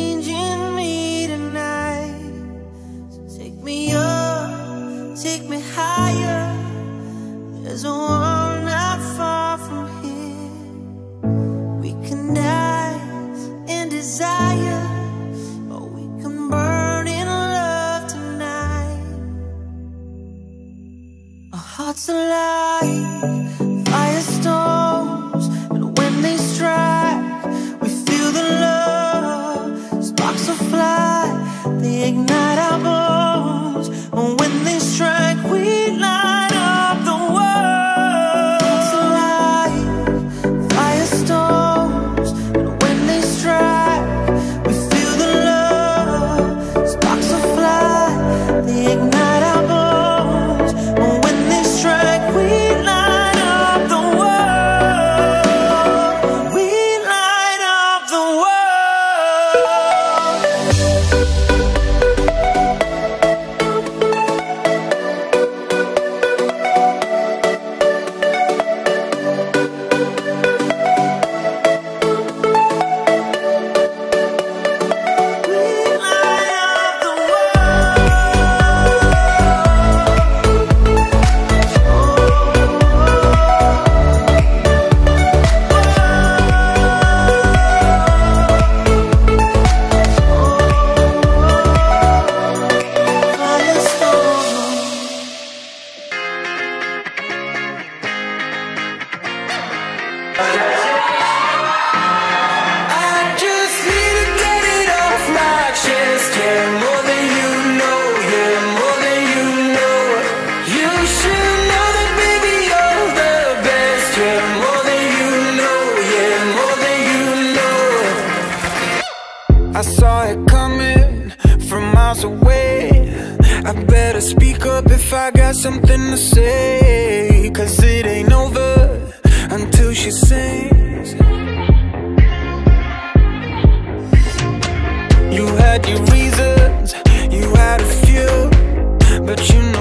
changing me tonight. So take me up, take me higher. There's a world not far from here. We can dance in desire, or we can burn in love tonight. Our hearts alive, firestorms, and when they strike, we feel the love. Sparks will fly, they ignite our bones, and when they strike, we light up the world. Hearts alive, firestorms, and when they strike, we feel the love. Sparks will fly, they ignite our bones, and when they strike, we light up the world. We light up the world. I saw it coming from miles away. I better speak up if I got something to say, 'cause it ain't over until she sings. You had your reasons, you had a few, but you